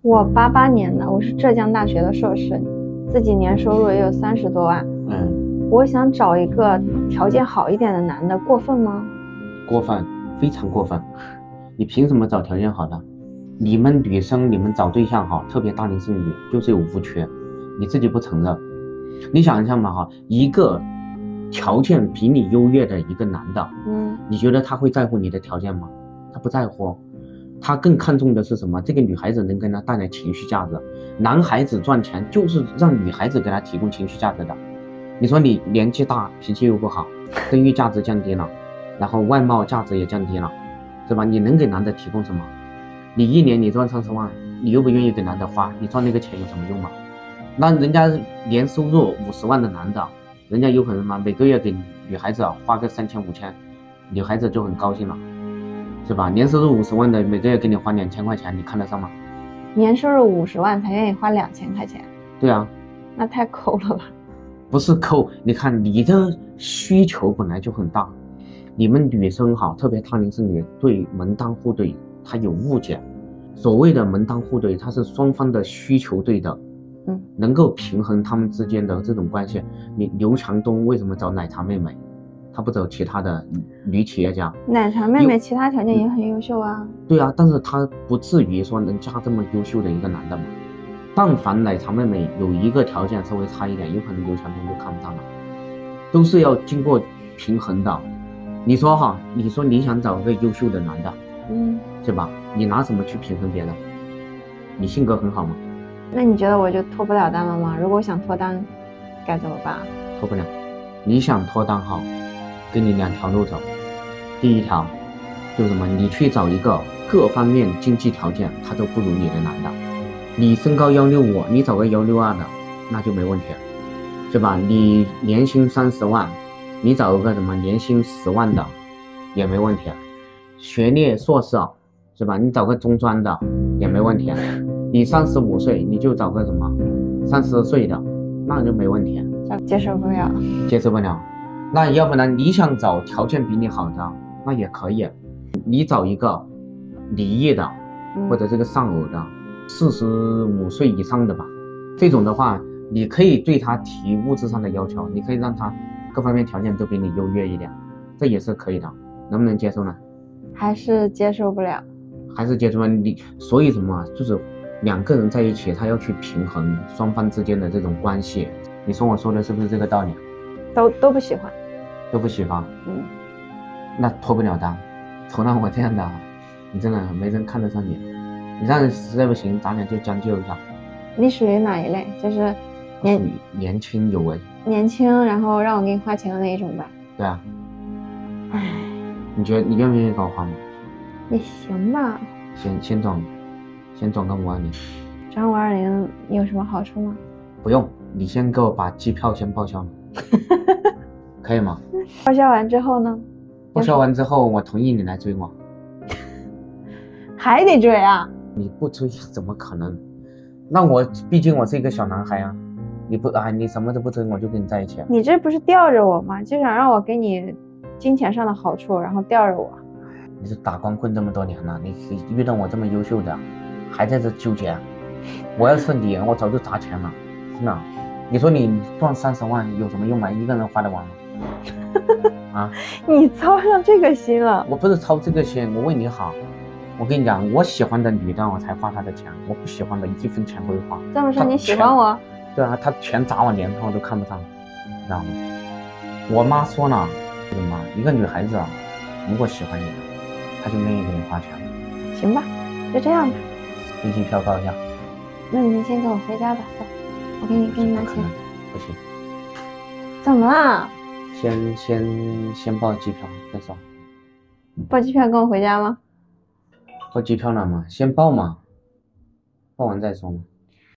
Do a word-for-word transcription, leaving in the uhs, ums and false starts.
我八八年的，我是浙江大学的硕士，自己年收入也有三十多万。 嗯， 我想找一个条件好一点的男的，过分吗？ 过分，非常过分。你凭什么找条件好的？你们女生，你们找对象哈，特别大龄剩女就是有误区，你自己不承认。你想一下嘛哈，一个条件比你优越的一个男的， 嗯， 你觉得他会在乎你的条件吗？他不在乎，他更看重的是什么？这个女孩子能给他带来情绪价值。男孩子赚钱就是让女孩子给他提供情绪价值的。你说你年纪大，脾气又不好，生育价值降低了，然后外貌价值也降低了，是吧？你能给男的提供什么？你一年你赚三十万，你又不愿意给男的花，你赚那个钱有什么用吗？那人家年收入五十万的男的，人家有可能嘛，每个月给女孩子花个三千五千，女孩子就很高兴了，是吧？年收入五十万的每个月给你花两千块钱，你看得上吗？ 年收入五十万才愿意花两千块钱？ 对啊， 那太抠了吧？ 不是抠，你看你的需求本来就很大，你们女生哈，特别大龄剩女对门当户对她有误解。所谓的门当户对，它是双方的需求对等， 嗯， 能够平衡他们之间的这种关系。你刘强东为什么找奶茶妹妹，他不找其他的女企业家？ 奶茶妹妹其他条件也很优秀啊。 对啊，但是他不至于说能嫁这么优秀的一个男的嘛。但凡奶茶妹妹有一个条件稍微差一点，有可能刘强东就看不上了，都是要经过平衡的。你说哈，你说你想找个优秀的男的， 嗯， 是吧？你拿什么去平衡别人？你性格很好吗？ 那你觉得我就脱不了单了吗？如果我想脱单，该怎么办？ 脱不了。你想脱单好，给你两条路走。第一条就是什么？你去找一个各方面经济条件他都不如你的男的。你身高幺六五，你找个幺六二的，那就没问题，是吧？你年薪三十万，你找一个什么年薪十万的也没问题。学历硕士，是吧？你找个中专的也没问题。你三十五岁，你就找个什么三十岁的，那就没问题。 接受不了， 接受不了。那要不然你想找条件比你好的，那也可以。你找一个离异的，或者这个丧偶的，四十五岁以上的吧。这种的话，你可以对他提物质上的要求，你可以让他各方面条件都比你优越一点，这也是可以的。能不能接受呢？ 还是接受不了。 还是接受不了。你所以什么，就是两个人在一起，他要去平衡双方之间的这种关系。你说我说的是不是这个道理？ 都都不喜欢， 都不喜欢。 嗯， 那脱不了单。瞅到我这样的，你真的没人看得上你。你这样实在不行，咱俩就将就一下。 你属于哪一类？就是年年轻有为， 年轻，然后让我给你花钱的那一种吧。 对啊。 唉， 你觉得你愿不愿意给我花吗？ 也行吧。 先先转，先转个五二零。 转五二零有什么好处吗？ 不用，你先给我把机票先报销了，可以吗？ 报销完之后呢？ 报销完之后，我同意你来追我。 还得追啊？ 你不追怎么可能？那我毕竟我是一个小男孩啊，你不啊，你什么都不追，我就跟你在一起。 你这不是吊着我吗？就想让我给你金钱上的好处，然后吊着我。 你是打光棍这么多年了，你遇到我这么优秀的，还在这纠结？我要是你，我早就砸钱了，真的。你说你赚三十万有什么用吗？一个人花得完吗？啊！ 你操上这个心了？ 我不是操这个心，我为你好。我跟你讲，我喜欢的女的我才花她的钱，我不喜欢的一分钱不会花。 这么说你喜欢我？ 对啊，她全砸我脸上我都看不上，知道吗？我妈说了，什么？一个女孩子啊，如果喜欢你，她就愿意给你花钱。 行吧，就这样吧。 飞机票报一下。 那你先跟我回家吧，走，我给你给你拿钱。 不行。 怎么啦？ 先先先报机票再说。 报机票跟我回家吗？ 报机票了吗？先报嘛，报完再说嘛。